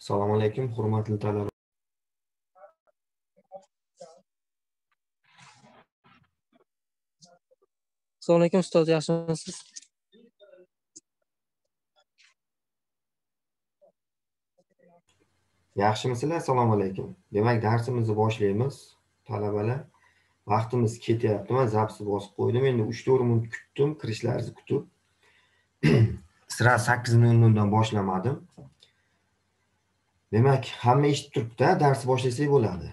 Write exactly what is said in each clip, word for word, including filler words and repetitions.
Assalomu alaykum, hurmatli talaba. Assalomu alaykum ustoz, yaxshimisiz? Yaxshimisizlar? Assalomu alaykum. Demak, darsimizni boshlaymiz. Talabalar, vaqtimiz ketyapti. Men zapsni bosib qo'ydim. Endi uch to'rt minut kutdim, kirishlaringizni kutib. Sira sakkiz nol nol dan boshlamadim. Demak, hamma eshitib turibdi, darsni boshlasak bo'ladi.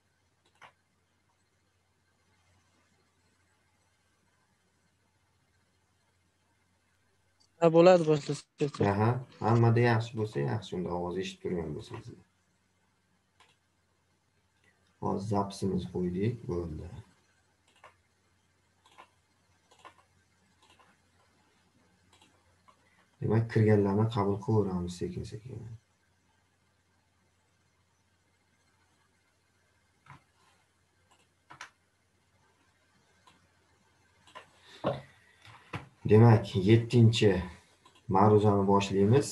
Ha, bo'ladi boshlasak. Aha, hammada yaxshi bo'lsa, yaxshi. Unda ovoz eshitib turgan bo'lsangiz. Hozir zapsimizni qo'ydik, bo'ldi. Demak, kirganlarni qabul qilaveramiz sekin-sekin. Demak, yettinchi ma'ruzani boshlaymiz.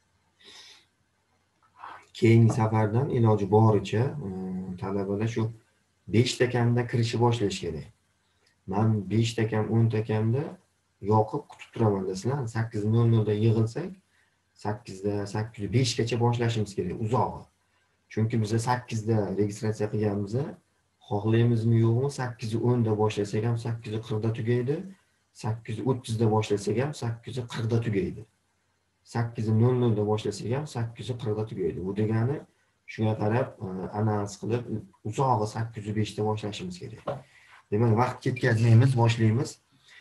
Keyingi safardan iloji boricha talabalar shu beshta kamda kirishni boshlash kerak. Men beshta kam, o'nta kamda yoqib kutib turaman desizlar. sakkiz nol nol da yig'ilsak, sakkizda, sakkiz besh gacha boshlashimiz kerak, uzog'i. Chunki biz sakkizda registratsiya qilganmiz. Xohlaymizmi yo'qmi, sakkiz o'n da boshlasak ham sakkiz qirq da tugaydi. sakkiz o'ttiz da boshlasak ham sakkiz qirq da tugaydi. sakkiz nol nol da boshlasak ham sakkiz qirq da tugaydi. Bu degani shunga qarab analiz qilib uzog'i sakkiz besh da boshlashimiz kerak. Demak, vaqt ketkazmaymiz, boshlaymiz.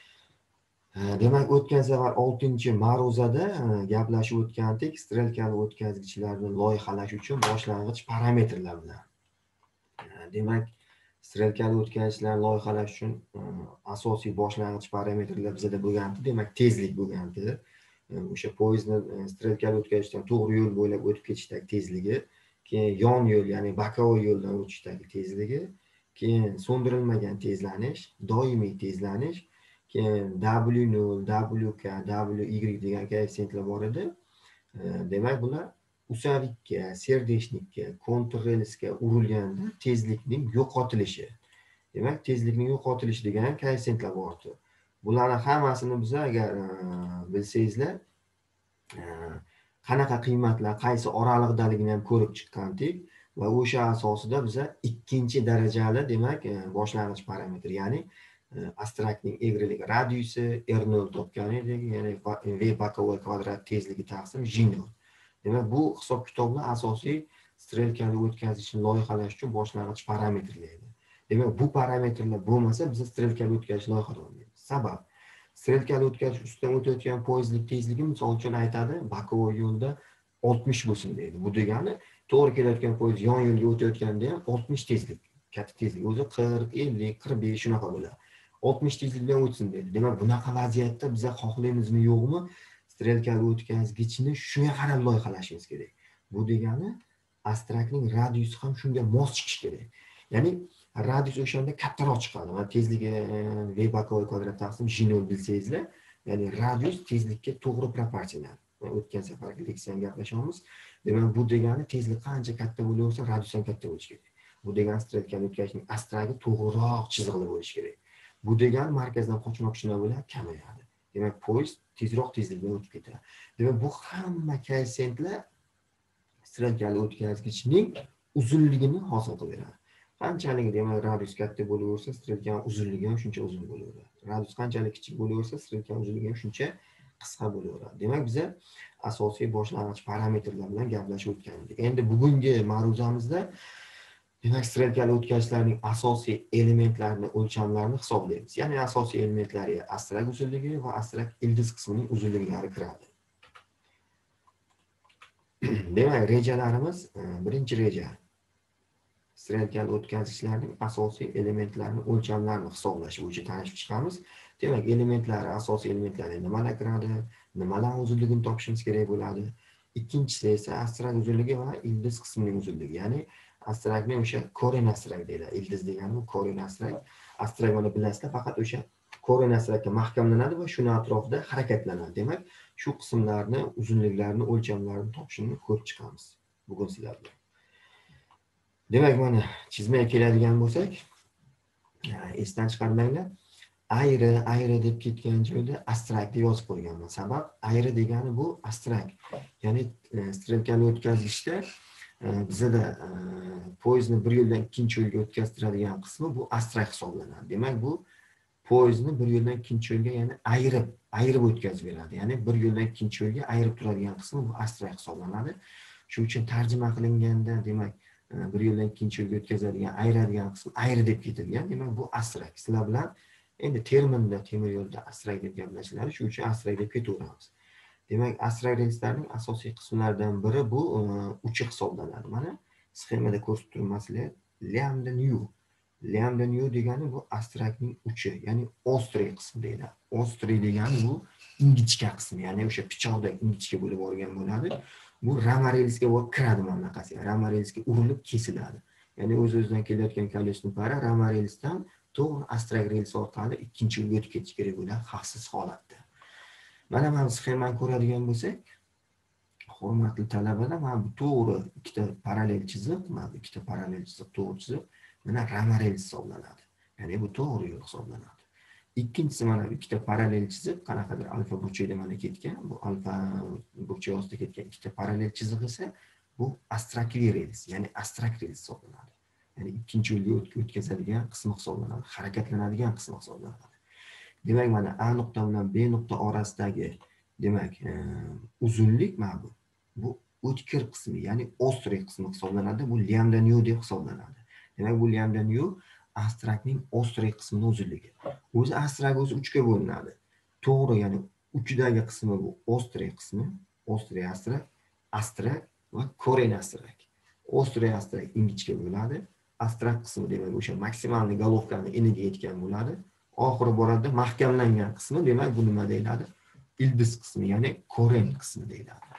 Demak, o'tgan safar oltinchi ma'ruzada gaplashib o'tgandik, strelkali o'tkazgichlarni loyihalash uchun boshlang'ich parametrlar bilan. Demak, strelkali o'tkazgichlarni loyihalash uchun asosiy boshlang'ich parametrlar bizda bo'lgandi. Demak, tezlik bo'lgandi. O'sha poyezdni strelkali o'tkazgichdan to'g'ri yo'l bo'ylab o'tib ketishdagi tezligi, keyin yon yo'l, ya'ni bokovoy yo'ldan o'tishdagi tezligi, keyin so'ndirilmagan tezlanish, doimiy tezlanish, keyin W nol, W K, W Y degan koeffitsiyentlar bor edi. Demak, bular usavikka, serdeshnikka, kontrrelsga urilganda tezlikning yo'qotilishi. Demak, tezlikning yo'qotilishi degan koeffitsiyentlar bor edi. Bularning hammasini biz agar bilsangizlar, qanaqa qiymatlar qaysi oraliqdaligini ham ko'rib chiqqandik va o'sha asosida biz ikkinchi darajali, demak, boshlang'ich parametr, ya'ni abstraktning egrilik radiusi R nol topgan edik, ya'ni V bokovoy kvadrat tezligi taqsim J nol. Demak, bu hisob kitoblar asosiy strelkali o'tkazgichni loyihalash uchun boshlang'ich parametrlar edi. Demak, bu parametrlar bo'lmasa biz strelkali o'tkazgich loyihala olmaymiz. Sabab, strelkali o'tkazgich ustidan o'tayotgan poyezdlik tezligi, misol uchun aytadi, bokovoy yo'lda oltmish bo'lsin deydi. Bu degani to'g'ri kelayotgan poyezd yon yo'lga o'tayotganda ham oltmish tezlik, katta tezlik, o'zi qirq, ellik, qirq besh shunaqa bo'ladi. oltmish tezlik bilan o'tsin deydi. Demak, bunaqa vaziyatda biz xohlaymizmi yo'qmi, strelkali o'tkazgichni shunga qarab loyihalashimiz kerak. Bu degani abstraktning radiusi ham shunga mos chiqishi kerak. Ya'ni radius o'shanda kattaroq chiqadi. Va tezligi V bokovoy kvadrat taqsim J nol bilsangizlar, ya'ni radius tezlikka to'g'ri proporsional. O'tgan safargi leksiyani gaplashamiz. Demak, bu degani tezlik qancha katta bo'laversa, radius ham katta bo'lishi kerak. Bu degani strelkali o'tkazgichning abstragi to'g'riroq chiziqli bo'lishi kerak. Bu degani markazdan qochmoqchilar bilan kamayadi. Demak, poyezd tezroq tezlik bilan o'tib ketadi. Demak, bu hamma koeffitsiyentlar strelkali o'tkazgichning uzunligini hosil qilib beradi. Qanchalik, demak, radius katta bo'laversa, strelkaning uzunligi ham shuncha uzun bo'laveradi. Radius qanchalik kichik bo'laversa, strelkaning uzunligi ham shuncha qisqa bo'laveradi. Demak, biz asosiy boshlang'ich parametrlar bilan gaplashib o'tgandik. Endi bugungi ma'ruzamizda demak, strelkali o'tkazgichlarning asosiy elementlarini, o'lchamlarini hisoblaymiz. Ya'ni asosiy elementlari abstrakt uzunligi va abstrakt ildiz qismining uzunliklari kiradi. Demak, rejalarimiz, birinchi reja strelkali o'tkazgichlarning asosiy elementlarini, o'lchamlarini hisoblash bo'yicha tanishib chiqamiz. Demak, elementlari, asosiy elementlari nimalar kiradi, nimalar uzunligini topishimiz kerak bo'ladi. Ikkinchisi esa abstrakt uzunligi va ildiz qismining uzunligi, ya'ni abstraktni o'sha koren abstrakt deyiladi. Ildiz degani bu koren abstrakt. Abstrakt mana bilasizlar, faqat o'sha koren abstraktga mahkamlanadi va shuni atrofida harakatlanadi. Demak, shu qismlarni, uzunliklarini, o'lchamlarini topishni ko'rib chiqamiz. bugun sizlar bilan. Demak, mana chizmaga keladigan bo'lsak, esdan chiqarmanglar. Ayri, ayri deb ketgan joyda abstrakt deb yozib qo'yganman. Sabab ayri degani bu abstrakt. Ya'ni strelkani o'tkazishda bizda poyezdni bir yo'ldan ikkinchi yo'lga o'tkaztiradigan qismi bu abstrakt hisoblanadi. Demak, bu poyezdni bir yo'ldan ikkinchi yo'lga, ya'ni ayirib, ayirib o'tkazib beradi. Ya'ni bir yo'ldan ikkinchi yo'lga ayirib turadigan qismi bu abstrakt hisoblanadi. Shuning uchun tarjima qilinganda, demak, bir yo'ldan ikkinchi yo'lga o'tkazadigan, ayiradigan qism ayri deb ketilgan. Demak, bu abstrakt. Sizlar bilan endi terminda temir yo'lda abstrakt deb gaplashiladi. Shuning uchun abstrakt deb ketaveramiz. Demak, abstrakt relslarning asosiy qismlaridan biri bu uchi hisoblanadi. Mana sxemada ko'rsatib turibsizlar, lambda nu. Lambda nu degani bu abstraktning uchi, ya'ni ostrый qismi deyiladi. Ostrый degani bu ingichka qismi, ya'ni o'sha pichoqdek ingichka bo'lib olgan bo'ladi. Bu rama relsga borib kiradi mana bunaqasi. Rama relsga urilib kesiladi. Ya'ni o'z-o'zidan kelayotgan kolesni para rama relsdan to'g'ri abstrakt rels orqali ikkinchi yo'lga o'tib ketish kerak bo'ladi, xavfsiz holatda. Mana mana sxemani ko'radigan bo'lsak, hurmatli talabalar, mana bu to'g'ri ikkita parallel chiziq, mana ikkita parallel chiziq, to'g'ri chiziq, mana rama rels hisoblanadi. Ya'ni bu to'g'ri yo'l hisoblanadi. Ikkinchisi mana ikkita parallel chiziq, qanaqadir alfa burchakda mana ketgan, bu alfa burchak ostida ketgan ikkita parallel chiziq esa bu abstraktli rels, ya'ni abstrakt rels hisoblanadi. Ya'ni ikkinchi yo'lga o'tkazadigan qismi hisoblanadi, harakatlanadigan qismi hisoblanadi. Demak, mana A nuqta bilan B nuqta orasidagi, demak, uzunlik mana bu. Bu o'tkir qismi, ya'ni ostrый qismi hisoblanadi. Bu lambda nu deb hisoblanadi. Demak, bu lambda nu abstraktning ostrый qismining uzunligi. O'zi abstrakt o'zi uchga bo'linadi. To'g'ri, ya'ni uchidagi qismi bu ostrый qismi, ostrый abstrakt, abstrakt va koren abstrakt. Ostrый abstrakt ingichka bo'ladi. Abstrakt qismi demak o'sha maksimalni golovkani eniga yetgan bo'ladi. Oxiri boradi mahkamlangan qismi, demak bu nima deyiladi? Ildiz qismi, ya'ni koren qismi deyiladi.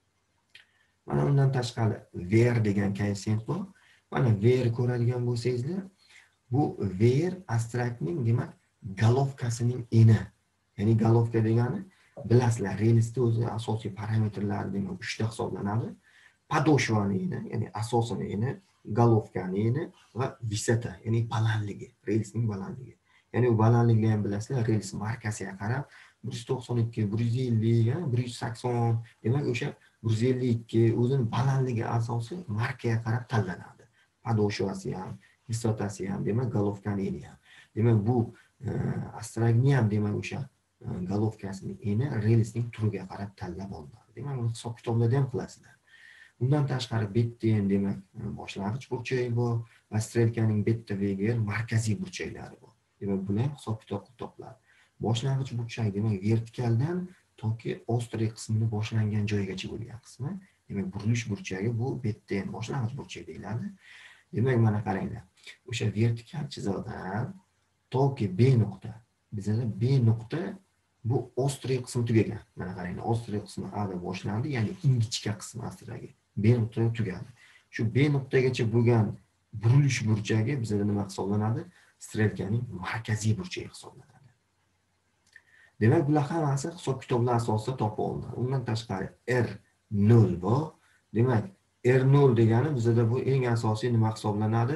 Mana undan tashqari ver degan koeffitsient bor. Mana ver ko'radigan bo'lsangizlar, bu ver abstraktning demak golovkasining eni. Ya'ni golovka degani bilasizlar, relsda o'zi asosiy parametrlari demak uchta hisoblanadi. Подошваning eni, ya'ni asosini eni, golovkaning eni va visata, ya'ni balandligi, relsning balandligi. Ya'ni u balandlikni ham bilasizlar, rels markasiga qarab bir yuz to'qson ikki, bir yuz ellik, bir yuz sakson, demak o'sha bir yuz ellik ikki o'zining balandligi asosi markaga qarab tanlanadi. Подошвasi ham, visatasi ham, demak golovkaning eni ham. Demak bu abstraktni ham demak o'sha golovkasining eni relsning turiga qarab tanlab olinadi. Demak uni hisob kitoblarda ham qilasizlar. Undan tashqari betten demak boshlang'ich burchagi bor va strelkaning betta veger markaziy burchaklari bor. Demak buni ham hisob kitob qilib topiladi. Boshlang'ich burchak demak vertikaldan toki ostrый qismini boshlangan joygacha bo'lgan qismi. Demak burilish burchagi bu betten boshlang'ich burchak deyiladi. Demak mana qaranglar. O'sha vertikal chiziqdan toki B nuqta. Bizda B nuqta bu ostrый qismi tugagan. Mana qaranglar, ostrый qismi A da boshlandi, ya'ni ingichka qismi aslidagi B nuqta tugadi. Shu B nuqtagacha bo'lgan burilish burchagi bizda nima hisoblanadi? Strelkaning markaziy burchagi hisoblanadi. Demak, bular hammasi hisob kitoblar asosida topib olinadi. Undan tashqari R nol bor. Demak, R nol degani bizda bu eng asosiy nima hisoblanadi?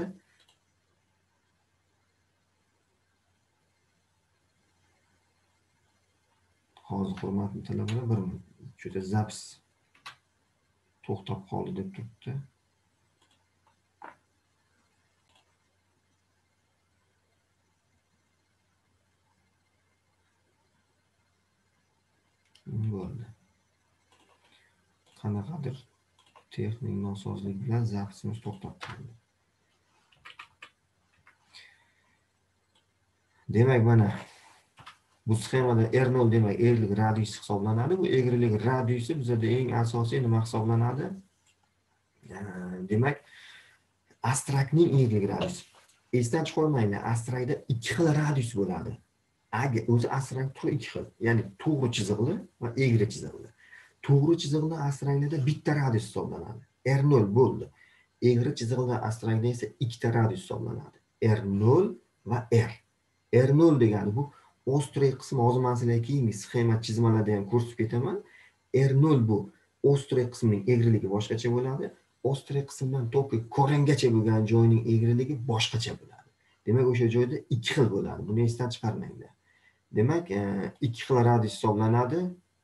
Hozir hurmatli talabalar, bir juda zaps to'xtab qoldi deb turibdi. Bo'ldi. Qanaqadir texnik nosozlik bilan zapsimiz to'xtab qoldi. Demak, mana bu sxemada R nol demak egrilik radiusi hisoblanadi. Bu egrilik radiusi bizda eng asosiy nima hisoblanadi? Demak, abstraktning egrilik radiusi. Esdan chiqarmanglar, abstraktda ikki xil radius bo'ladi. Agar o'zi abstrakt turi ikki xil, ya'ni to'g'ri chiziqli va egri chiziqli. To'g'ri chiziqli abstraktda bitta radius hisoblanadi. R nol bo'ldi. Egri chiziqli abstraktda esa ikkita radius hisoblanadi. R nol va R. R nol degani bu ostrый qismi, hozir men sizlarga keyingi sxema chizmalarda ham ko'rsatib ketaman. R nol bu ostrый qismining egriligi boshqacha bo'ladi. ostriy qismdan to'pi ko'ringacha bo'lgan joyning egriligi boshqacha bo'ladi. Demak, o'sha joyda ikki xil bo'ladi. Buni esdan chiqarmanglar. Demak, ikki xil radius hisoblanadi.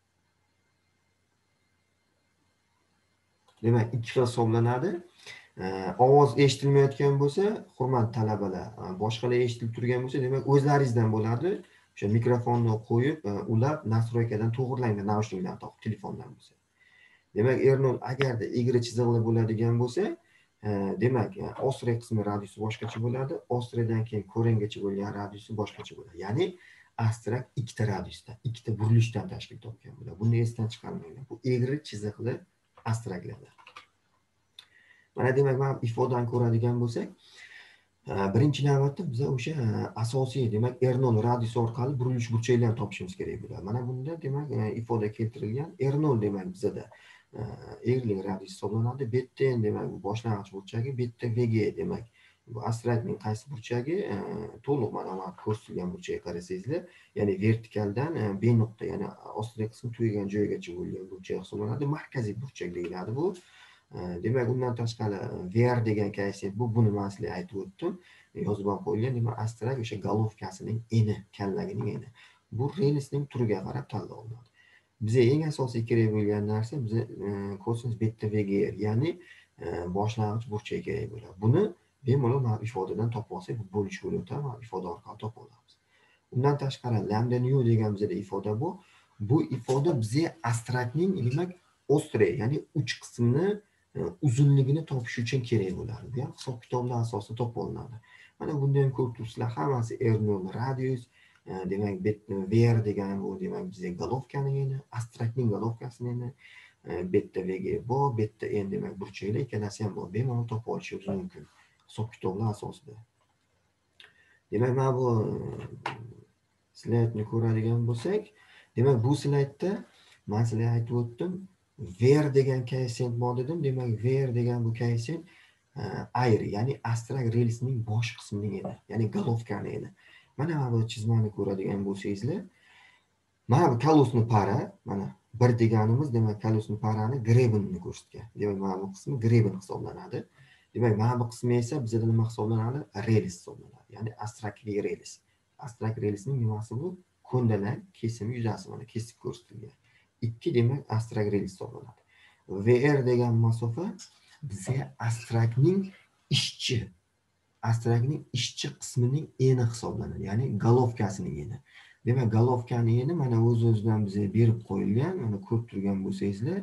Demak, ikki xil hisoblanadi. Ovoz eshitilmayotgan bo'lsa, hurmatli talabalar, boshqalar eshitilib turgan bo'lsa, demak, o'zlaringizdan bo'ladi. O'sha mikrofonni qo'yib, ulab, nastroykadan to'g'irlanglar, naushnikdan topib, telefondan bo'lsa. Demak, Ernol agarda egri chiziqli bo'ladigan bo'lsa, demak, ostriy qismi radiusi boshqacha bo'ladi, ostriydan keyin ko'ringacha bo'lgan radiusi boshqacha bo'ladi. Ya'ni astrak ikkita radiusdan, ikkita burilishdan tashkil topgan bo'ladi. Buni esdan chiqarmanglar. Bu egri chiziqli astraklardir. Mana demak, mana ifodani ko'radigan bo'lsak, birinchi navbatda biz o'sha asosiy, demak, R nol radiusi orqali burilish burchaklarni topishimiz kerak bo'ladi. Mana bunda demak, ifoda keltirilgan R nol demak bizda egrilik radiusi hisoblanadi. Beta n demak bu boshlang'ich burchagi, beta V G demak bu astrakning qaysi burchagi, to'liq mana bu ko'rsatilgan burchakka qarasangizlar, ya'ni vertikaldan B nuqta, ya'ni ostriy qismi tugagan joygacha bo'lgan burchak hisoblanadi. Markaziy burchak deyiladi bu. Demak, undan tashqari V R degan koeffitsient bu, buni men sizlarga aytib o'tdim. Yozib ham qo'yilgan. Demak, astrak o'sha golovkasining eni, kallagining eni. Bu relsning turiga qarab tanlanadi. Bizga eng asosiy kerak bo'lgan narsa bizga kosinus beta V G R, ya'ni boshlang'ich burchak kerak bo'ladi. Buni bemalol mana ifodadan topib olsak, bu bo'lish bo'lib o'tadi, mana ifoda orqali topib olamiz. Undan tashqari lambda nu degan bizda ifoda bu. Bu ifoda bizga astrakning demak ostriy, ya'ni uch qismni uzunligini topish uchun kerak bo'ladi. Bu ham hisob kitoblar asosida topib olinadi. Mana bunda ham ko'rib turibsizlar, hammasi R nol radius, demak V R degan bu demak bizga golovkaning eni, astrakning golovkasining eni, beta V G bor, beta n demak burchaklar, ikkalasi ham bor. Bemalol topib olishingiz mumkin hisob kitoblar asosida. Demak, mana bu slaydni ko'radigan bo'lsak, demak bu slaydda men sizlarga aytib o'tdim, V R degan koeffitsient bor dedim. Demak, V R degan bu koeffitsient ayri, ya'ni astrak relsning bosh qismining edi, ya'ni golovkaning edi. Mana bu chizmani ko'radigan bo'lsangizlar, mana bu kolosni para, mana bir deganimiz demak kolosni parani grebenini ko'rsatgan. Demak, mana bu qismi greben hisoblanadi. Demak, mana bu qismi esa bizda nima hisoblanadi? Rels hisoblanadi. Ya'ni astrakli rels. Astrak relsning nimasi bu? Ko'ndalang kesim yuzasi mana kesib ko'rsatilgan. ikki demak astrak rels hisoblanadi. V R degan masofa bizga astrakning ishchi, astrakning ishchi qismining eni hisoblanadi, ya'ni golovkasining eni. Demak, golovkaning eni mana o'z-o'zidan bizga berib qo'yilgan, mana ko'rib turgan bo'lsangizlar,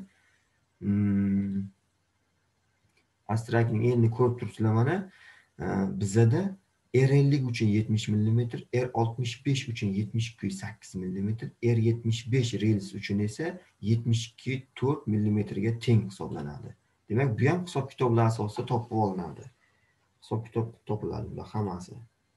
astrakning enini ko'rib turibsizlar mana, bizda R ellik uchun yetmish millimetr, R oltmish besh uchun yetmish ikki nuqta sakkiz millimetr, R yetmish besh rels uchun esa yetmish ikki nuqta to'rt millimetrga teng hisoblanadi. Demak, bu ham hisob kitoblar asosida topib olinadi. Hisob kitob topiladi bular hammasi.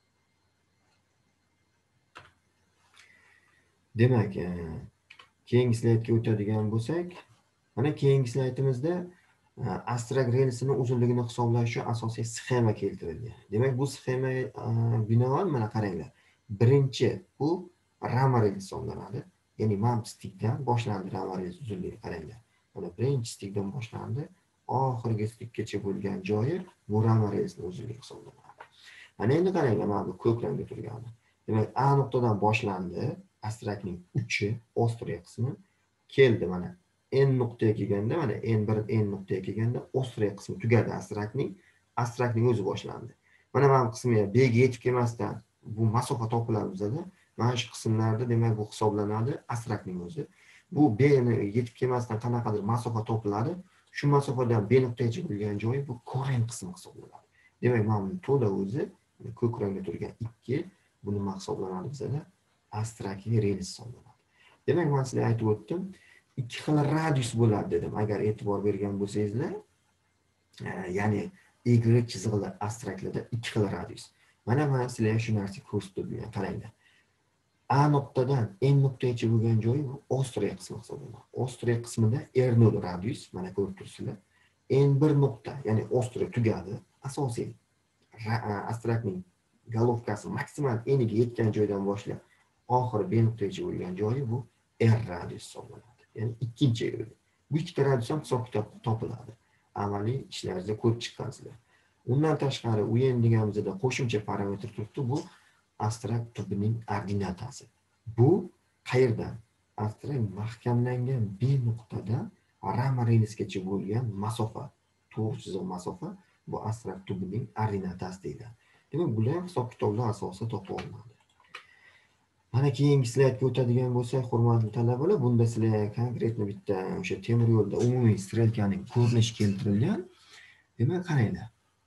Demak, keyingi slaydga o'tadigan bo'lsak, mana keyingi slaydimizda astrak relsini uzunligini hisoblash uchun asosiy sxema keltirilgan. Demak, bu sxema binoan mana qaranglar. Birinchi bu rama rels hisoblanadi. Ya'ni mana stikdan boshlandi rama rels uzunligi, qaranglar. Mana birinchi stikdan boshlandi, oxirgi stikgacha bo'lgan joyi bu rama relsning uzunligi hisoblanadi. Mana endi qaranglar, mana bu ko'k rangda turgani. Demak, A nuqtadan boshlandi, astrakning uchi, ostriy qismi keldi mana N nuqtaga kelganda, mana N bir N nuqtaga kelganda ostriy qismi tugadi astrakning, astrakning o'zi boshlandi. Mana mana bu qismi B ga yetib kelmasdan bu masofa topiladi bizda. Mana shu qismlarda demak bu hisoblanadi astrakning o'zi. Bu B ni yetib kelmasdan qanaqadir masofa topiladi. Shu masofadan B nuqtagacha bo'lgan joyi bu ko'rin qismi hisoblanadi. Demak, mana bu to'da o'zi ko'k rangda turgan ikki, bu nima hisoblanadi bizda? Astrakli rels hisoblanadi. Demak, men sizlarga aytib o'tdim, ikki xil radius bo'ladi dedim. Agar e'tibor bergan bo'lsangizlar, ya'ni egri chiziqli astraklarda ikki xil radius. Mana men sizlarga shu narsa ko'rsatib bergan, qaranglar. A nuqtadan N nuqtagacha bo'lgan joyi bu ostriy qismi hisoblanadi. Ostriy qismida R nol radius, mana ko'rib turibsizlar. N bir nuqta, ya'ni ostriy tugadi. Asosiy astrakning golovkasi maksimal eniga yetgan joydan boshlab oxiri B nuqtagacha bo'lgan joyi bu R radius hisoblanadi. Ya'ni ikkinchi egrilik. Bu ikkita radius ham hisob kitob topiladi. amaliy ishlaringizda ko'rib chiqqansizlar. Undan tashqari u endi deganimizda qo'shimcha parametr turibdi, bu Astrak tubining ordinatasi. Bu qayerdan? Astrak mahkamlangan B nuqtada rama relsgacha bo'lgan masofa, to'g'ri chiziq masofa, bu Astrak tubining ordinatasi deyiladi. Demak, bular ham hisob kitoblar asosida topib olinadi. Mana keyingi slaydga o'tadigan bo'lsak, hurmatli talabalar, bunda sizlar konkretni bitta o'sha temir yo'lda umumiy strelkaning ko'rinishi keltirilgan. Demak, qaranglar.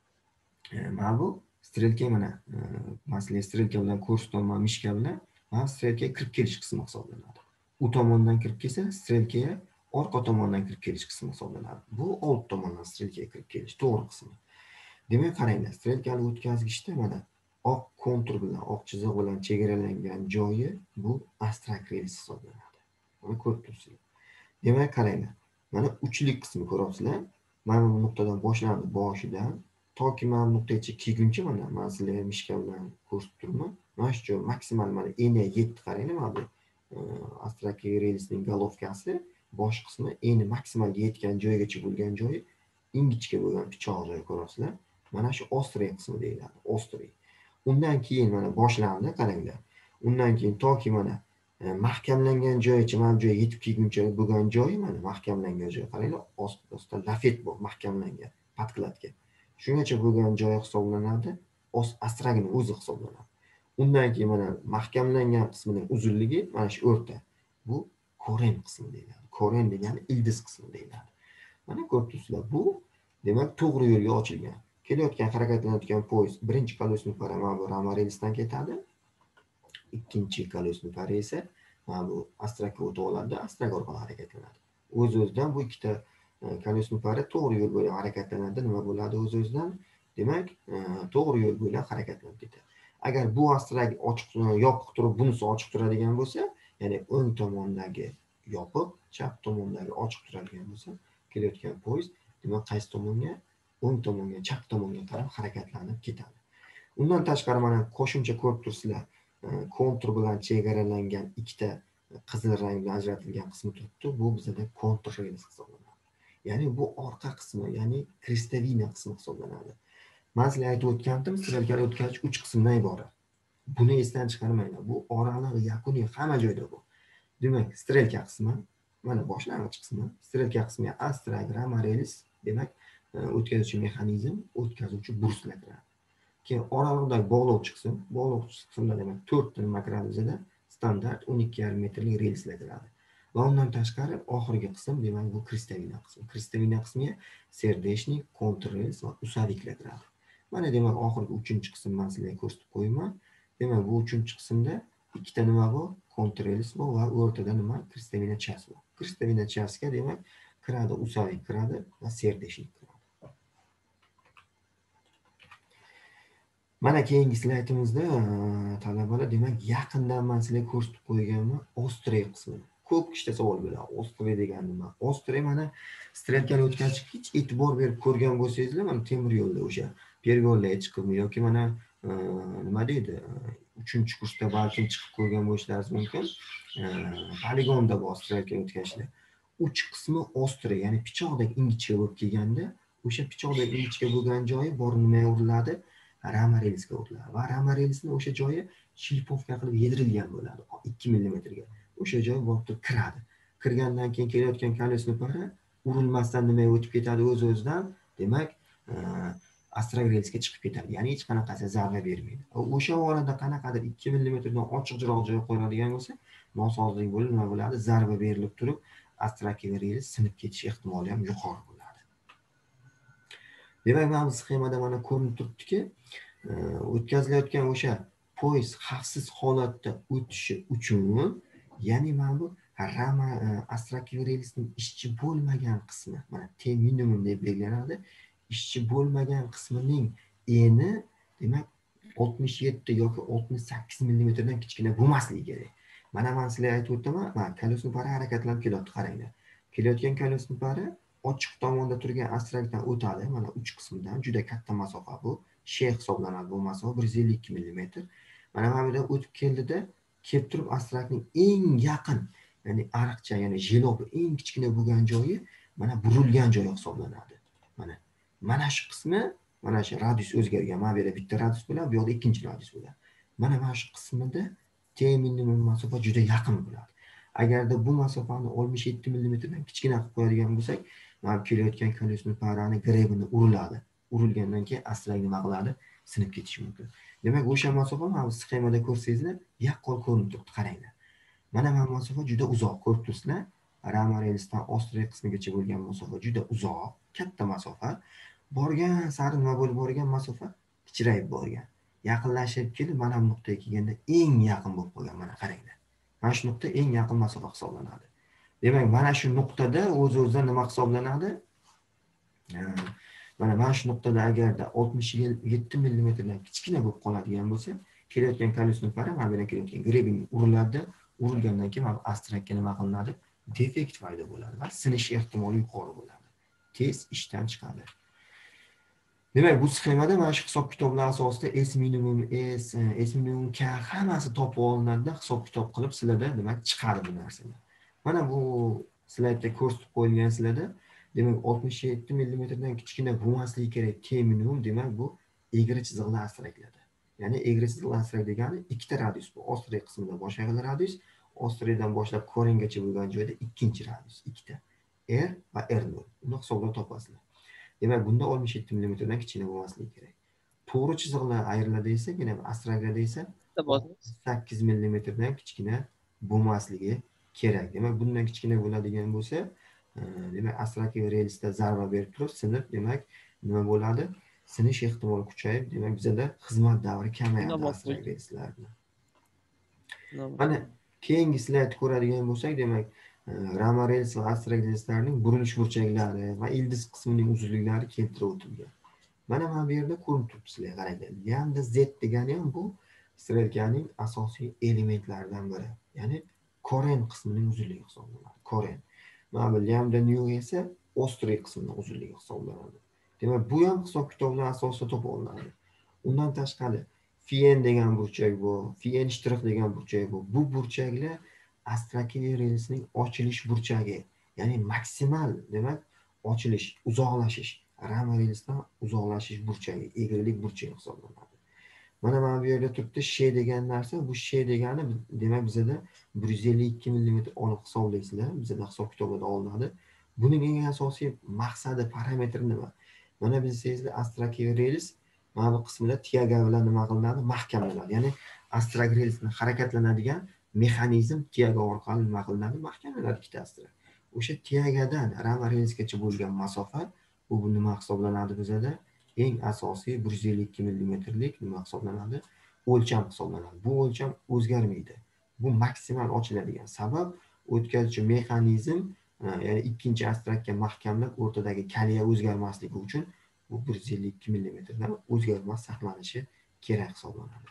Mana bu strelka mana, masalan, strelka bilan ko'rsatma mishka bilan mana strelka kirib kelish qismi hisoblanadi. U tomondan kirib kelsa, strelkaga orqa tomondan kirib kelish qismi hisoblanadi. Bu old tomondan strelkaga kirib kelish to'g'ri qismi. Demak, qaranglar, strelkani o'tkazgichda mana oq kontur bilan, oq chiziq bilan chegaralangan joyi bu Astrak rels hisoblanadi. Buni ko'rib turibsizlar. Demak, qaranglar. Mana uchlik qismi ko'ryapsizlar. Mana bu nuqtadan boshlanadi, boshidan toki mana bu nuqtagacha kelguncha mana men sizlarga mishka bilan ko'rsatib turibman. Mana shu joy maksimal mana eni yetdi qaranglar, mana bu Astrak relsning golovkasi bosh qismi eni maksimal yetgan joygacha bo'lgan joyi ingichka bo'lgan pichoq joyi ko'ryapsizlar. Mana shu ostrey qismi deyiladi, ostrey. Undan keyin mana boshlandi, qaranglar. Undan keyin toki mana mahkamlangan joyicha mana bu joyga yetib kelguncha bo'lgan joyi mana mahkamlangan joy. Qaranglar, ostda lafet bor, mahkamlangan podkladga. Shungacha bo'lgan joyi hisoblanadi, Astrakning o'zi hisoblanadi. Undan keyin mana mahkamlangan qismining uzunligi mana shu o'rta. Bu koren qismi deyiladi. Koren degani ildiz qismi deyiladi. Mana ko'rib turibsizlar, bu demak to'g'ri yo'lga ochilgan. Kelayotgan harakatlanayotgan poyezd birinchi kolesniy para mana bu rama relsdan ketadi. Ikkinchi kolesniy para esa mana bu Astrakka o'tib oladi, Astrak orqali harakatlanadi. O'z-o'zidan bu ikkita kolesniy para to'g'ri yo'l bo'ylab harakatlanadi. Nima bo'ladi o'z-o'zidan? Demak, to'g'ri yo'l bo'ylab harakatlanib ketadi. Agar bu Astrak ochiq yopiq turib, bunisi ochiq turadigan bo'lsa, ya'ni o'ng tomondagi yopiq, chap tomondagi ochiq turadigan bo'lsa, kelayotgan poyezd demak qaysi tomonga? O'ng tomonga, chap tomonga qarab harakatlanib ketadi. Undan tashqari mana qo'shimcha ko'rib turibsizlar, kontur bilan chegaralangan ikkita qizil rang bilan ajratilgan qismi turibdi. Bu bizda kontur rels hisoblanadi. Ya'ni bu orqa qismi, ya'ni krestevina qismi hisoblanadi. Men sizlarga aytib o'tgandim, strelkalar o'tkazgich uch qismdan iborat. Buni esdan chiqarmanglar. Bu oraliq yakuniy hamma joyda bu. Demak, strelka qismi, mana boshlang'ich qismi, strelka qismiga Astrak, rama rels, demak, o'tkazuvchi mexanizm, o'tkazuvchi burslar kiradi. Keyin oraliqdagi bog'lovchi qism, bog'lovchi qismda demak to'rtta nima kiradi bizda? Standart o'n ikki yarim metrlik relslar kiradi. Va undan tashqari oxirgi qism demak bu krestevina qismi. Krestevina qismiga serdeshnik, kontrrels va usaviklar kiradi. Mana demak oxirgi uchinchi qism men sizlarga ko'rsatib qo'yaman. Demak, bu uchinchi qismda ikkita nima bor? Kontrrels bor va o'rtada nima? Krestevina chas bor. Krestevina chasga demak kiradi, usavik kiradi va serdeshnik kiradi. Mana keyingi slaydimizda talabalar demak yaqindan men sizlarga ko'rsatib qo'yganman ostrey qismini. Ko'p kishida savol bo'ladi. Ostrey degan nima? Ostrey mana strelkani o'tkazishga hech e'tibor berib ko'rgan bo'lsangizlar, mana temir yo'lda o'sha pergollarga chiqib yoki mana nima deydi? uchinchi kursda balkim chiqib ko'rgan bo'lishlaringiz mumkin. Poligonda bor strelka o'tkazishlar. Uch qismi ostrey, ya'ni pichoqdek ingichka bo'lib kelganda, o'sha pichoqdek ingichka bo'lgan joyi bor nima uriladi? Rama relsga uriladi. Va rama relsni o'sha joyi shlipovka qilib yedirilgan bo'ladi ikki millimetrga. O'sha joy borib kiradi. Kirgandan keyin kelayotgan kolesniy para urilmasdan nimaga o'tib ketadi o'z-o'zidan? Demak, Astrak relsga chiqib ketadi. Ya'ni hech qanaqasi zarba bermaydi. O'sha o'rinda qanaqadir ikki millimetrdan ochiqroq joy qo'yiladigan bo'lsa, nosozlik bo'lib nima bo'ladi? Zarba berilib turib, Astrak rels sinib ketish ehtimoli ham yuqori bo'ladi. Demak, mana bu sxemada mana ko'rinib turibdiki, o'tkazilayotgan o'sha poyezd xavfsiz holatda o'tishi uchun, ya'ni mana bu rama Astrak relsning ishchi bo'lmagan qismi, mana T minimum deb belgilanadi. Ishchi bo'lmagan qismining eni demak oltmish yetti yoki oltmish sakkiz millimetrdan kichkina bo'lmasligi kerak. Mana men sizlarga aytib o'taman, mana kolesniy para harakatlanib kelyapti, qaranglar. Kelayotgan kolesniy para ochiq tomonda turgan Astrakdan o'tadi. Mana uch qismdan juda katta masofa bu. She hisoblanadi bu masofa bir yuz ellik ikki millimetr. Mana bu yerdan o'tib keldida, kelib turib Astrakning eng yaqin, ya'ni ariqcha, ya'ni jelobi eng kichkina bo'lgan joyi mana burilgan joy hisoblanadi. Mana mana shu qismi, mana shu radius o'zgargan. Mana bu yerda bitta radius bo'ladi, bu yoqda ikkinchi radius bo'ladi. Mana mana shu qismida T minimum masofa juda yaqin bo'ladi. Agarda bu masofani oltmish yetti millimetrdan kichkina qilib qo'yadigan bo'lsak, mana kelayotgan kolesni parani grebini uriladi. Urilgandan keyin astrak nima qiladi? Sinib ketishi mumkin. Demak, o'sha masofa mana bu sxemada ko'rsangizlar, yaqqol ko'rinib turibdi, qaranglar. Mana bu masofa juda uzoq, ko'rib turibsizlar. Rama relsdan Ostriya qismigacha bo'lgan masofa juda uzoq, katta masofa. Borgan sari nima bo'lib borgan masofa kichrayib borgan. Yaqinlashib kelib mana bu nuqtaga kelganda eng yaqin bo'lib qolgan. Mana qaranglar. Mana shu nuqta eng yaqin masofa hisoblanadi. Demak, mana shu nuqtada o'z-o'zidan nima hisoblanadi? Mana mana shu nuqtada agarda oltmish yetti millimetrdan kichkina bo'lib qoladigan bo'lsa, kelayotgan kolesni pari mana bu yerdan kelayotgan grebin uriladi. Urilgandan keyin mana astrakka nima qilinadi? Defekt paydo bo'ladi va sinish ehtimoli yuqori bo'ladi. Tez ishdan chiqadi. Demak, bu sxemada mana shu hisob-kitoblar asosida S minimum, S, S minimum K hammasi topib olinadi, hisob-kitob qilib sizlarda demak chiqadi bu narsani. Mana bu slaydda ko'rsatib qo'yilgan sizlarda, demak oltmish yetti millimetrdan kichkina bo'lmasligi kerak T minimum, demak bu egri chiziqli astraklarda. Ya'ni egri chiziqli astrak degani ikkita radius bu. Ostriya qismida boshqa radius, Ostriyadan boshlab Korengacha bo'lgan joyda ikkinchi radius, ikkita. R va R nol. Uni hisoblab topasizlar. Demak, bunda oltmish yetti millimetrdan kichkina bo'lmasligi kerak. To'g'ri chiziqlar ayriladi esa, yana astraklarda esa sakkiz millimetrdan kichkina bo'lmasligi kerak. Demak, bundan kichkina bo'ladigan bo'lsa, demak, astrakli relsda zarba berib turib, sinib, demak, nima bo'ladi? Sinish ehtimoli kuchayib, demak, bizda xizmat davri kamayadi astrakli relslarda. Mana keyingi slaydni ko'radigan bo'lsak, demak, rama rels va astrak relslarning burilish burchaklari va ildiz qismining uzunliklari keltirib o'tilgan. Mana mana bu yerda ko'rinib turibsizlar, qaranglar. Lambda Z degani ham bu strelkaning asosiy elementlaridan biri. Ya'ni koren qismining uzunligi hisoblanadi. Koren. Mana bu lambda nu esa ostriya qismining uzunligi hisoblanadi. Demak, bu ham hisob-kitoblar asosida topib olinadi. Undan tashqari Fien degan burchak bu, Fien shtrix degan burchak bu. Bu burchaklar astrakli relsning ochilish burchagi, ya'ni maksimal, demak, ochilish, uzoqlashish, rama relsdan uzoqlashish burchagi, egrilik burchagi hisoblanadi. Mana mana bu yerda turibdi she degan narsa, bu she degani demak bizda bir yuz ellik ikki millimetr olib hisoblaysizlar, bizda hisob-kitoblarda olinadi. Buning eng asosiy maqsadi, parametri nima? Mana bilsangizlar, astrakli rels mana bu qismida tiyaga bilan nima qilinadi? Mahkamlanadi. Ya'ni astrak relsni harakatlanadigan mexanizm tiyaga orqali nima qilinadi? Mahkamlanadi ikkita astrak. O'sha tiyagadan rama relsgacha bo'lgan masofa bu nima hisoblanadi bizda? Eng asosiy bir yuz ellik ikki millimetrlik nima hisoblanadi? O'lcham hisoblanadi. Bu o'lcham o'zgarmaydi. Bu maksimal ochiladigan sabab o'tkazuvchi mexanizm, ya'ni ikkinchi astrakka mahkamlab o'rtadagi kaliya o'zgarmasligi uchun bu bir yuz ellik ikki millimetrdan o'zgarmas saqlanishi kerak hisoblanadi.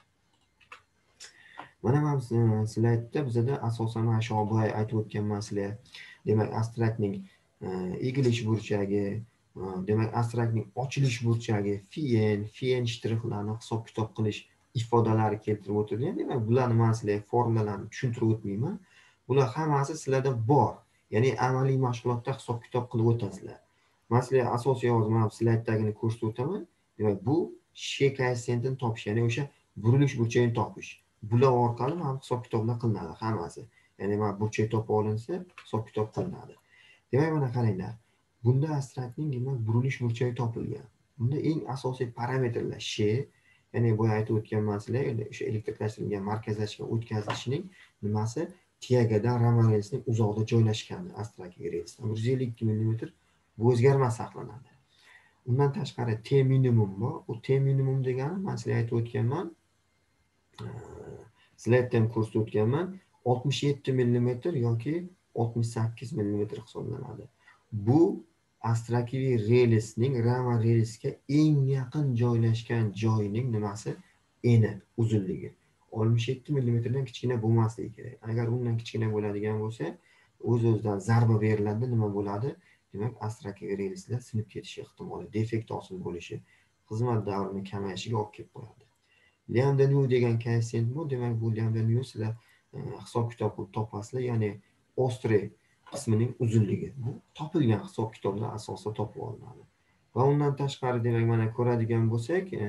Mana mana slaydda bizda asosan mana shu boya aytib o'tganman sizlar. Demak, astrakning egilish burchagi, demak, astrakning ochilish burchagi, Fien, Fien shtrixlarni hisob-kitob qilish ifodalari keltirib o'tilgan. Demak, bularni men sizlarga formulalarni tushuntirib o'tmayman. Bular hammasi sizlarda bor. Ya'ni amaliy mashg'ulotda hisob-kitob qilib o'tasizlar. Men sizlarga asosiy yozib, mana slayddagini ko'rsatib o'taman. Demak, bu she koeffitsiyentini topish, ya'ni o'sha burilish burchagini topish. Bular orqali mana hisob-kitoblar qilinadi hammasi. Ya'ni mana burchak topib olinsa, hisob-kitob qilinadi. Demak, mana qaranglar. Bunda astrakning demak burilish burchagi topilgan. Bunda eng asosiy parametrlar she, ya'ni boya aytib o'tganman sizlarga, o'sha elektrlashtirilgan markazlashgan o'tkazilishining nimasi? Tiyagadan rama relsning uzoqda joylashgani astrakli relsdan bir yuz ellik ikki millimetr bu o'zgarmas saqlanadi. Undan tashqari T minimum bor. Bu T minimum degani men sizlarga aytib o'tganman. Slaydda ham ko'rsatib o'tganman. oltmish yetti millimetr yoki oltmish sakkiz millimetr hisoblanadi. Bu astrakli relsning rama relsga eng yaqin joylashgan joyining nimasi? Eni, uzunligi. oltmish yetti millimetrdan kichkina bo'lmasligi kerak. Agar undan kichkina bo'ladigan bo'lsa, o'z-o'zidan zarba beriladi, nima bo'ladi? Demak, astrakli relslar sinib ketishi ehtimoli, defekt hosil bo'lishi, xizmat davrini kamayishiga olib kelib qo'yadi. Lambda nu degan koeffitsient bu, demak, bu lambda nu sizlar hisob-kitob qilib topasizlar, ya'ni ostriya qismining uzunligi. Bu topilgan hisob-kitoblar asosida topib olinadi. Va undan tashqari demak mana ko'radigan bo'lsak, e,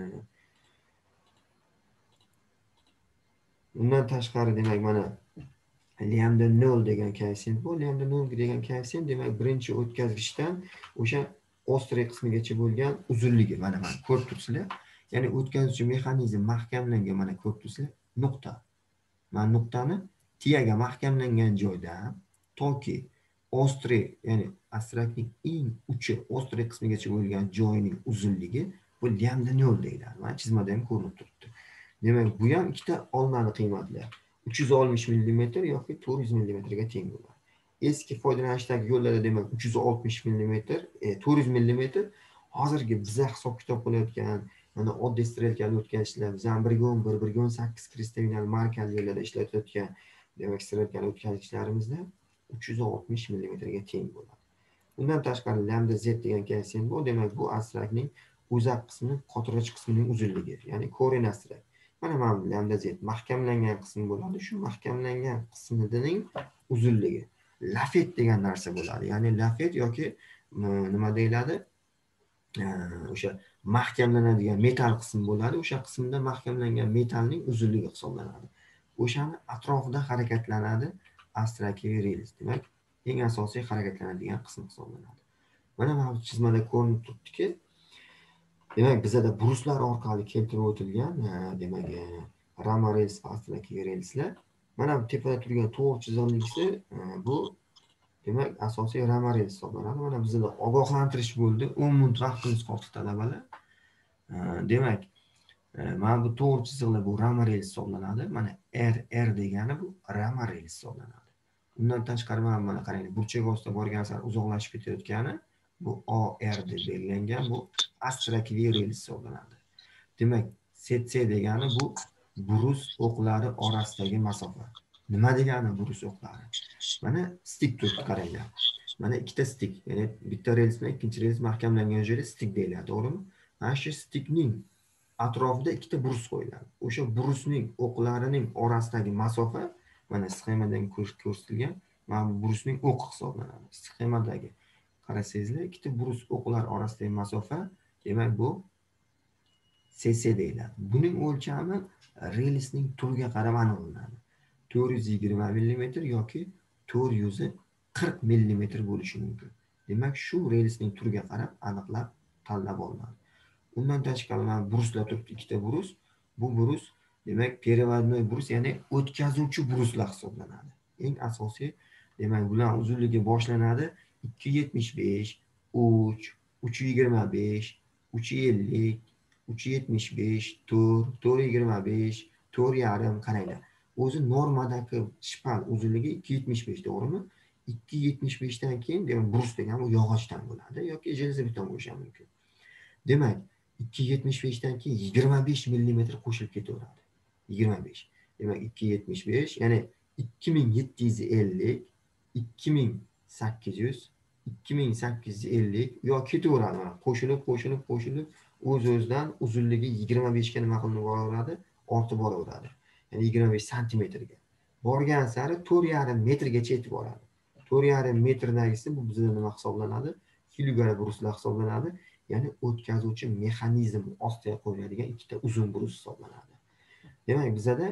undan tashqari demak mana lambda nol degan koeffitsient bu. Lambda nol degan koeffitsient demak birinchi o'tkazgichdan o'sha ostriy qismigacha bo'lgan uzunligi. Mana mana ko'rib turibsizlar. Ya'ni o'tkazuvchi mexanizm mahkamlangan, mana ko'rib turibsizlar, nuqta. Mana nuqtani tiyaga mahkamlangan joydan toki ostriy, ya'ni astraktning eng uchi ostriy qismigacha bo'lgan joyining uzunligi bu lambda nol deyiladi. Mana chizmada ham ko'rinib turibdi. Demak, bu ham ikkita olinadi qiymatlar. uch yuz oltmish millimetr yoki to'rt yuz millimetrga teng bo'ladi. Eski foydalanishdagi yo'llarda demak uch yuz oltmish millimetr, e, to'rt yuz millimetr. Hozirgi biza hisob kitob qilayotgan mana oddiy strelkali o'tkazgichlar, bizdan bir o'n bir, bir o'n sakkiz kristallinal markali yo'llarda ishlatayotgan demak strelkali o'tkazgichilarimizda uch yuz oltmish millimetrga teng bo'ladi. Bundan tashqari lambda z degan koeffitsient bu, demak bu astraktning o'zak qismi, qotirg'ich qismining uzunligi, ya'ni koren astrakt. Mana mana lambda z mahkamlangan qism bo'ladi. Shu mahkamlangan qismining uzunligi. Lafet degan narsa bo'ladi. Ya'ni lafet yoki nima deyiladi? O'sha mahkamlanadigan metal qism bo'ladi. O'sha qismda mahkamlangan metalning uzunligi hisoblanadi. O'shani atrofida harakatlanadi astrakiy rels. Demak, eng asosiy harakatlanadigan qism hisoblanadi. Mana mana bu chizmada ko'rinib turibdiki, demak bizada bruslar orqali keltirib o'tilgan demak rama rels va astrakiy relslar. Mana bu tepada turgan to'g'ri chiziqlisi bu demak asosiy rama rels hisoblanadi. Mana bizda ogohlantirish bo'ldi. o'n minut vaqtimiz qoldi talabalar. Demak, mana bu to'g'ri chiziqlar bu rama rels hisoblanadi. Mana R R degani bu rama rels hisoblanadi. Undan tashqari mana qarang, burchak ostida borgan sari uzoqlashib ketayotgani bu O R deb belgilangan, bu astrakiy rels hisoblanadi. Demak, S C degani bu brus o'qlari orasidagi masofa. Nima degani brus o'qlari? Mana stik turibdi, qaranglar. Mana ikkita stik, ya'ni bitta rels bilan ikkinchi rels mahkamlangan joyda stik deyiladi, to'g'rimi? Mana shu stikning atrofida ikkita brus qo'yiladi. O'sha brusning o'qlarining orasidagi masofa mana sxemadan ko'rsatilgan, mana bu brusning o'qi hisoblanadi. Sxemadagi qarasangizlar, ikkita brus o'qlar orasidagi masofa, demak bu C C deyiladi. Buning o'lchami relsning turiga qarab aniqlanadi. to'rt yuz yigirma millimetr yoki to'rt yuz qirq millimetr bo'lishi mumkin. Demak, shu relsning turiga qarab aniqlab tanlab olinadi. Undan tashqari mana bruslar turibdi, ikkita brus. Bu brus demak переводной brus, ya'ni o'tkazuvchi bruslar hisoblanadi. Eng asosiy demak bular uzunligi boshlanadi ikki yuz yetmish besh, uch, uch yuz yigirma besh, uch yuz ellik, uch yuz yetmish besh, to'rt, to'rt yuz yigirma besh, to'rt yarim, qaranglar. O'zi normadagi shpal uzunligi ikki yuz yetmish besh, to'g'rimi? ikki yuz yetmish besh dan keyin demak brus degan bu yog'ochdan bo'ladi yoki jelezobetdan bo'lishi mumkin. Demak, ikki yuz yetmish besh dan keyin yigirma besh millimetr qo'shilib ketaveradi. yigirma besh. Demak, ikki yuz yetmish besh, ya'ni ikki ming yetti yuz ellik, ikki ming sakkiz yuz, ikki ming sakkiz yuz ellik yoki ketaveradi. Qo'shilib, qo'shilib, qo'shilib o'z-o'zidan uzunligi yigirma besh ga nima qilinib boraveradi? Ortib boraveradi. Ya'ni yigirma besh santimetrga. Borgan sari to'rt yarim metrgacha yetib boradi. to'rt yarim metrdagisi bu bizda nima hisoblanadi? Filigara bruslar hisoblanadi. Ya'ni o'tkazuvchi mexanizm ostiga qo'yiladigan ikkita uzun brus hisoblanadi. Demak, bizada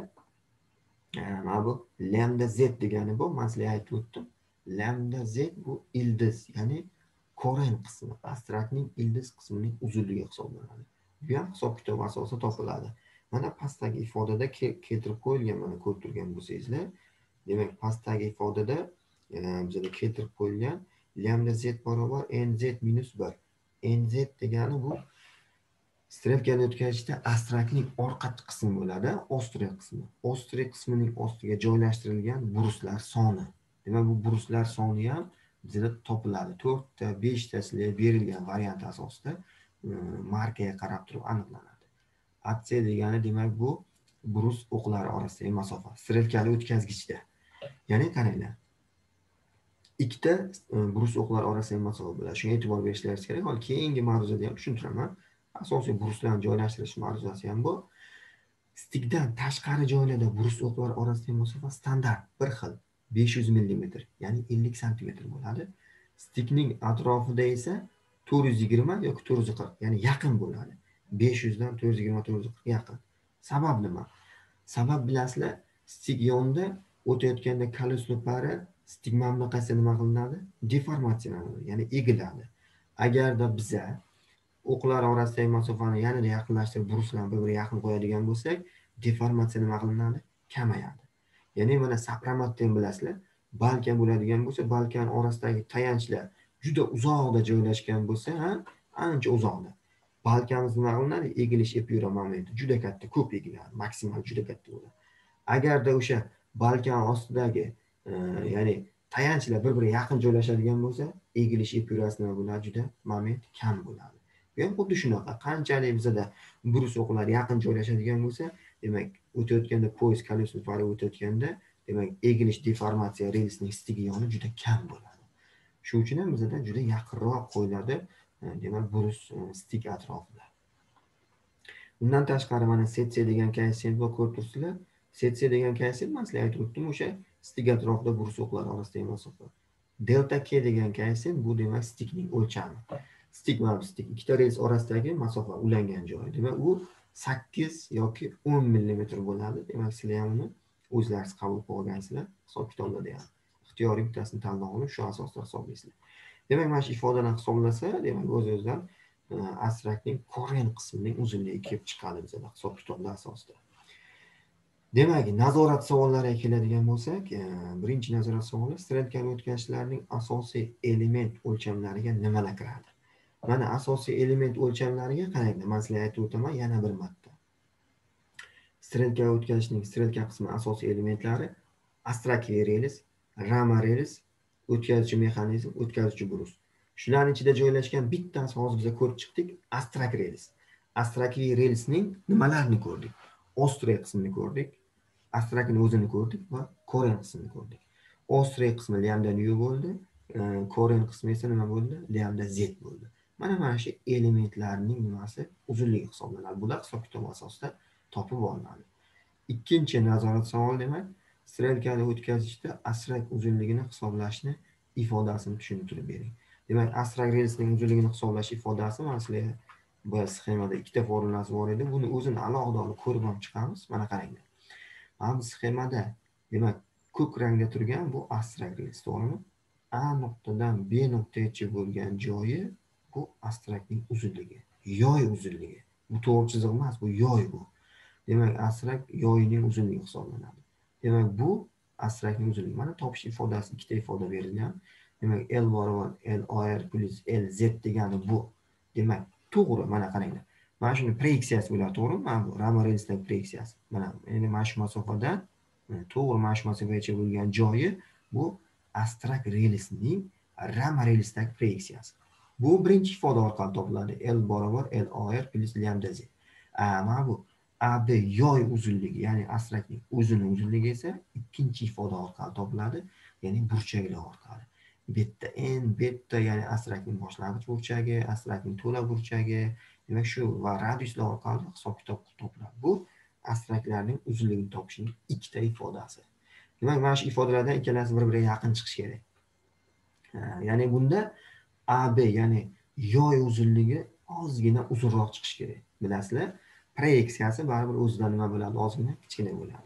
mana bu lambda z degani bu, men sizlarga aytib o'tdim. Lambda z bu ildiz, ya'ni koren qismi, astraktning ildiz qismining uzunligi hisoblanadi. Bu ham hisob kitob asosida topiladi. Mana pastdagi ifodada keltirib qo'yilgan, mana ko'rib turgan bo'lsangizlar, demak pastdagi ifodada bizda keltirib qo'yilgan lambda z barobar nz minus bir. Nz degani bu strelkali o'tkazgichda astraktning orqa qismi bo'ladi, ostriy qismi. Ostriy qismining ostiga joylashtirilgan bruslar soni. Demak, bu bruslar soni ham bizda topiladi. to'rtta, beshta sizlarga berilgan variant asosida markaga qarab turib aniqlanadi. A C degani demak bu brus o'qlari orasidagi masofa strelkali o'tkazgichda. Ya'ni qaranglar, ikkita brus o'qlar orasidagi masofa bo'ladi. Shunga e'tibor berishlaringiz kerak. Hozir keyingi mavzuda ham tushuntiraman. Asosiy bruslarni joylashtirish mavzusi ham bu. Stikdan tashqari joylarda brus o'qlar orasidagi masofa standart bir xil besh yuz millimetr, ya'ni ellik santimetr bo'ladi. Stikning atrofida esa to'rt yuz yigirma yoki to'rt yuz qirq, ya'ni yaqin bo'ladi. besh yuz dan to'rt yuz yigirma to'rt yuz qirq yaqin. Sabab nima? Sabab bilasizlar, stik yonida o'tayotganda kolesni pari stigma bunaqasi nima qilinadi? Deformatsiyalanadi, ya'ni egiladi. Agarda biza o'qlar orasidagi masofani yanada yaqinlashtirib bruslarni bir-biriga yaqin qo'yadigan bo'lsak, deformatsiya nima qilinadi? Kamayadi. Ya'ni mana sapromatdan bilasizlar, balka bo'ladigan bo'lsa, balkan orasidagi tayanchlar juda uzoqda joylashgan bo'lsa, ha, ancha uzoqda. Balkamiz nima qilinadi? Egilish epyura momenti juda katta, ko'p egiladi, maksimal juda katta bo'ladi. Agarda o'sha balkan ostidagi, e, ya'ni tayanchlar bir-biriga yaqin joylashadigan bo'lsa, egilish epyurasi nima bo'ladi? Juda moment kam bo'ladi. Ham xuddi shunaqa, qanchalik bizada brus o'qlar yaqin joylashadigan bo'lsa, demak, o'tayotganda poyezd kolesni pari o'tayotganda, demak, egilish deformatsiya relsning stigi yoni juda kam bo'ladi. Shuning uchun ham bizada juda yaqinroq qo'yiladi, demak, brus stig atrofida. Undan tashqari mana setse degan koeffitsient bor, ko'rib turibsizlar. Setse degan koeffitsient man sizlarga aytib o'tdim, o'sha stig atrofida brus o'qlar orasidagi masofa. Delta K degan koeffitsient bu demak stigning o'lchami. Stig va stig ikkita rels orasidagi masofa, ulangan joyi. Demak, u sakkiz yoki o'n millimetr bo'ladi. Demak, sizlar ham uni o'zlaringiz qabul qilib olgansizlar, hisob kitoblarda ham. Ixtiyoriy bittasini tanlab olib, shu asosda hisoblaysizlar. Demak, mana shu ifodadan hisoblasa, demak, o'z-o'zidan astrakning koren qismining uzunligi kelib chiqadi bizda hisob kitoblar asosida. Demak, nazorat savollariga keladigan bo'lsak, birinchi nazorat savoli strelkali o'tkazgichlarning asosiy element o'lchamlariga nimalar kiradi? Mana asosiy element o'lchamlariga qaranglar, men sizlarga aytib o'taman yana bir marta. Strelka o'tkazgichning strelka qismi asosiy elementlari astrakli rels, rama rels, o'tkazuvchi mexanizm, o'tkazuvchi brus. Shularning ichida joylashgan bittasi hozir biz ko'rib chiqdik, astrak rels. Astrakli relsning nimalarini ko'rdik? Ostray qismini ko'rdik, astrakning o'zini ko'rdik va koren qismini ko'rdik. Ostray qismi lambda nu bo'ldi, koren qismi esa nima bo'ldi? Lambda z bo'ldi. Mana mana shu elementlarning nimasi uzunligi hisoblanadi. Bular hisob kitob asosida topib olinadi. Ikkinchi nazorat savol demak, strelkali o'tkazgichda astrak uzunligini hisoblashni ifodasini tushuntirib bering. Demak, astrak relsning uzunligini hisoblash ifodasi mana sizlarga bu sxemada ikkita formulasi bor edi. Buni o'zini alohida olib ko'rib ham chiqamiz. Mana qaranglar. Mana bu sxemada demak, ko'k rangda turgan bu astrak rels, to'g'rimi? A nuqtadan B nuqtagacha bo'lgan joyi bu astrakning uzunligi, yoy uzunligi. Bu to'g'ri chiziq emas, bu yoy bu. Demak, astrak yoyining uzunligi hisoblanadi. Demak, bu astrakning uzunligi. Mana topish ifodasi ikkita ifoda berilgan. Demak, L barobar L O R plus L Z degani bu. Demak, to'g'ri, mana qaranglar. Mana shuni proyeksiyasi bo'ladi, to'g'rimi? Mana bu rama relsdagi proyeksiyasi. Mana endi mana shu masofadan to'g'ri mana shu masofagacha bo'lgan joyi bu astrak relsning rama relsdagi proyeksiyasi. Bu birinchi ifoda orqali topiladi. L barobar L O R plus lambda z. Mana bu A B yoy uzunligi, ya'ni astrakning o'zini uzunligi esa ikkinchi ifoda orqali topiladi, ya'ni burchaklar orqali. Beta n, beta ya'ni astrakning boshlang'ich burchagi, astrakning to'la burchagi, demak shu va radiuslar orqali hisob kitob topiladi. Bu astraklarning uzunligini topishning ikkita ifodasi. Demak, mana shu ifodalardan ikkalasi bir-biriga yaqin chiqishi kerak. Ya'ni bunda A B ya'ni yoy uzunligi ozgina uzunroq chiqishi kerak. Bilasizlar, proyeksiyasi baribir o'zidan nima bo'ladi? Ozgina kichkina bo'ladi.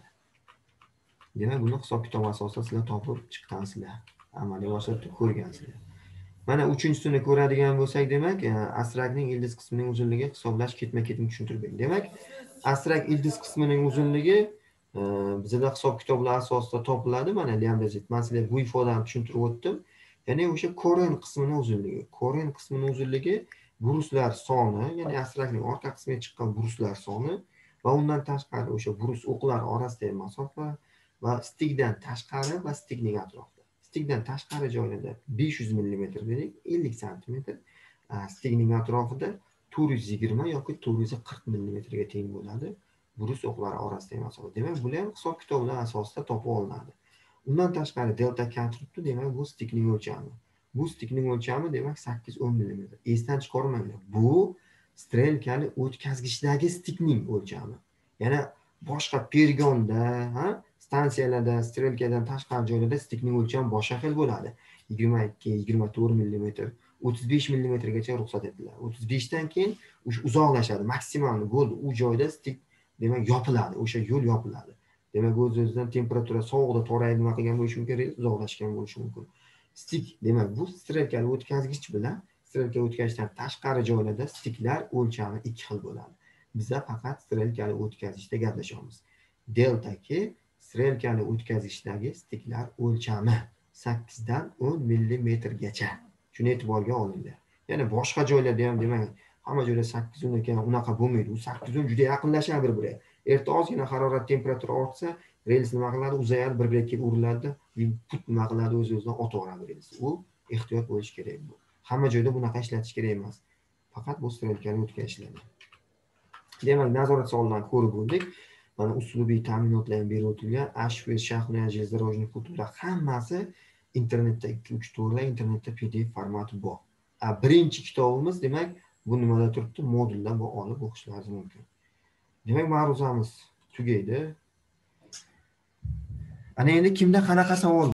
Demak, buni hisob kitob asosida sizlar topib chiqqansizlar. Amaliy holatda ko'rgansizlar. Mana uchinchisi ko'radigan bo'lsak, demak, astrakning ildiz qismining uzunligi hisoblash ketma-ketni tushuntirib bering. Demak, astrak ildiz qismining uzunligi bizda hisob kitoblar asosida topiladi. Mana lambda z. Men sizlarga bu ifodani tushuntirib o'tdim. Ya'ni o'sha koren qismining uzunligi. Koren qismining uzunligi bruslar soni, ya'ni astrakning orqa qismiga chiqqan bruslar soni va undan tashqari o'sha brus o'qlar orasidagi masofa va stigdan tashqari va stigning atrofida. Stigdan tashqari joyida besh yuz millimetr dedik, ellik santimetr. Stigning atrofida to'rt yuz yigirma yoki to'rt yuz qirq millimetrga teng bo'ladi brus o'qlari orasidagi masofa. Demak, bular ham hisob kitoblar asosida topib olinadi. Undan tashqari delta K turibdi, demak, bu stigning o'lchami. Bu stigning o'lchami demak sakkiz o'n millimetr. Esdan chiqarmanglar. Bu strelkali o'tkazgichdagi stigning o'lchami. Yana boshqa pergonda, ha, stansiyalarda, strelkadan tashqari joylarda stigning o'lchami boshqa xil bo'ladi. yigirma ikki yigirma to'rt millimetr, o'ttiz besh millimetrgacha ruxsat etiladi. o'ttiz beshdan keyin o'sha uzoqlashadi, maksimal bo'ldi. U joyda stik demak yopiladi, o'sha yo'l yopiladi. Demak, o'z-o'zidan temperatura sovuqda torayib nima qilgan bo'lishi mumkin, rels uzoqlashgan bo'lishi mumkin. Stik, demak, bu strelkali o'tkazgich bilan strelka o'tkazgichdan tashqari joylarda stiklar o'lchami ikki xil bo'ladi. Bizda faqat strelkali o'tkazgichda gaplashamiz. Deltaki strelkali o'tkazgichdagi stiklar o'lchami sakkizdan o'n millimetrgacha. Shuni e'tiborga olinglar. Yana boshqa joylarda ham demak, hamma joyda sakkiz o'n ekan, unaqa bo'lmaydi. U sakkiz o'n juda yaqinlashadi bir-biriga. Erta ozgina harorat temperatura ortsa, rels nima qiladi? Uzayadi, bir-biriga kelib uriladi, put nima qiladi? O'z-o'zidan otaveradi rels. U ehtiyot bo'lish kerak bu. Hamma joyda bunaqa ishlatish kerak emas. Faqat bu strelkali o'tkazgichlarda. Demak, nazorat sonlarini ko'rib bo'ldik. Mana uslubiy ta'minotlar ham berib o'tilgan. H V shaxmat железнодорожный futurlar hammasi internetda ikki uch to'rtla internetda P D F formati bor. Birinchi kitobimiz demak bu nimada turibdi? Moduldan bu olib o'qishlaringiz mumkin. Demak, ma'ruzamiz tugaydi. Ana endi kimda qanaqa savol